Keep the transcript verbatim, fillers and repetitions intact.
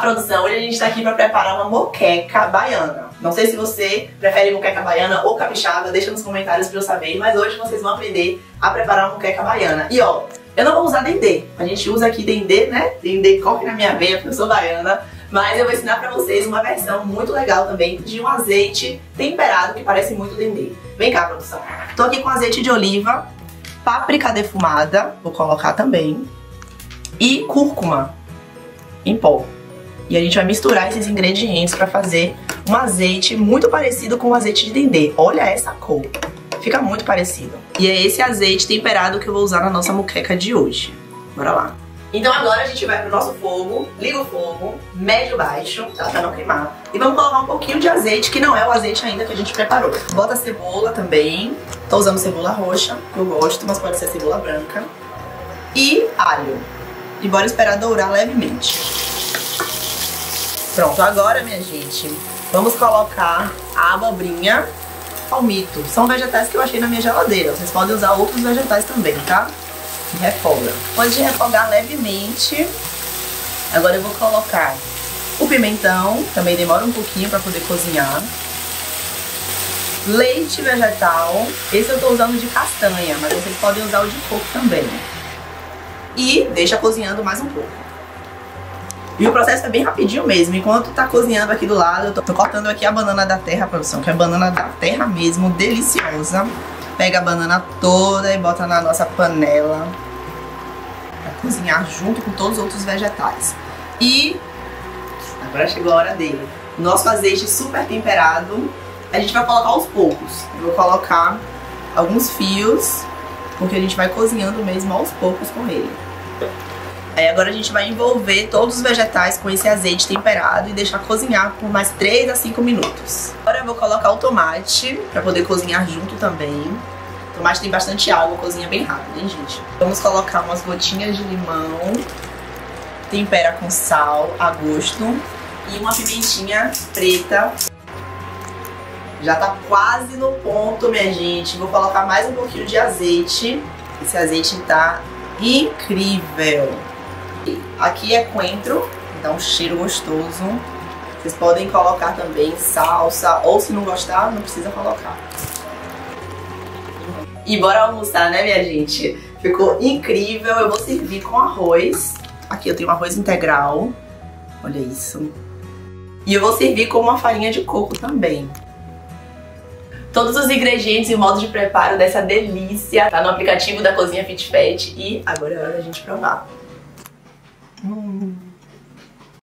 Produção, hoje a gente tá aqui pra preparar uma moqueca baiana. Não sei se você prefere moqueca baiana ou capixaba, deixa nos comentários pra eu saber, mas hoje vocês vão aprender a preparar uma moqueca baiana. E ó, eu não vou usar dendê, a gente usa aqui dendê, né? Dendê corre na minha veia porque eu sou baiana, mas eu vou ensinar pra vocês uma versão muito legal também de um azeite temperado que parece muito dendê. Vem cá, produção. Tô aqui com azeite de oliva, páprica defumada, vou colocar também, e cúrcuma em pó. E a gente vai misturar esses ingredientes pra fazer um azeite muito parecido com o azeite de dendê. Olha essa cor, fica muito parecido. E é esse azeite temperado que eu vou usar na nossa moqueca de hoje. Bora lá. Então agora a gente vai pro nosso fogo, liga o fogo, médio baixo, tá? Pra não queimar. E vamos colocar um pouquinho de azeite, que não é o azeite ainda que a gente preparou. Bota a cebola também, tô usando cebola roxa, que eu gosto, mas pode ser cebola branca. E alho. E bora esperar dourar levemente. Pronto, agora, minha gente, vamos colocar a abobrinha, palmito. São vegetais que eu achei na minha geladeira. Vocês podem usar outros vegetais também, tá? E refoga. Depois de refogar levemente, agora eu vou colocar o pimentão, também demora um pouquinho para poder cozinhar. Leite vegetal, esse eu tô usando de castanha, mas vocês podem usar o de coco também. E deixa cozinhando mais um pouco. E o processo é bem rapidinho mesmo. Enquanto tá cozinhando aqui do lado, eu tô, tô cortando aqui a banana da terra, produção, que é a banana da terra mesmo, deliciosa. Pega a banana toda e bota na nossa panela pra cozinhar junto com todos os outros vegetais. E agora chegou a hora dele. Nosso azeite super temperado, a gente vai colocar aos poucos. Eu vou colocar alguns fios, porque a gente vai cozinhando mesmo aos poucos com ele. Aí agora a gente vai envolver todos os vegetais com esse azeite temperado e deixar cozinhar por mais três a cinco minutos. Agora eu vou colocar o tomate para poder cozinhar junto também. O tomate tem bastante água, cozinha bem rápido, hein, gente? Vamos colocar umas gotinhas de limão, tempera com sal a gosto e uma pimentinha preta. Já tá quase no ponto, minha gente. Vou colocar mais um pouquinho de azeite. Esse azeite tá incrível. Aqui é coentro, dá um cheiro gostoso. Vocês podem colocar também salsa, ou se não gostar, não precisa colocar. E bora almoçar, né, minha gente? Ficou incrível. Eu vou servir com arroz. Aqui eu tenho um arroz integral. Olha isso. E eu vou servir com uma farinha de coco também. Todos os ingredientes e o modo de preparo dessa delícia tá no aplicativo da Cozinha Fit Fat. E agora é hora da gente provar. Hum.